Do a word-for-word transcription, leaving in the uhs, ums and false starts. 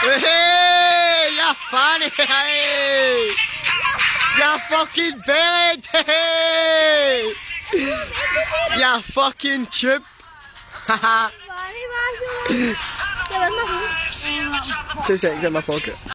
Hey, you're funny. Hey. You're fucking brilliant. Hey. You're fucking chip. Haha. Two seconds in my pocket.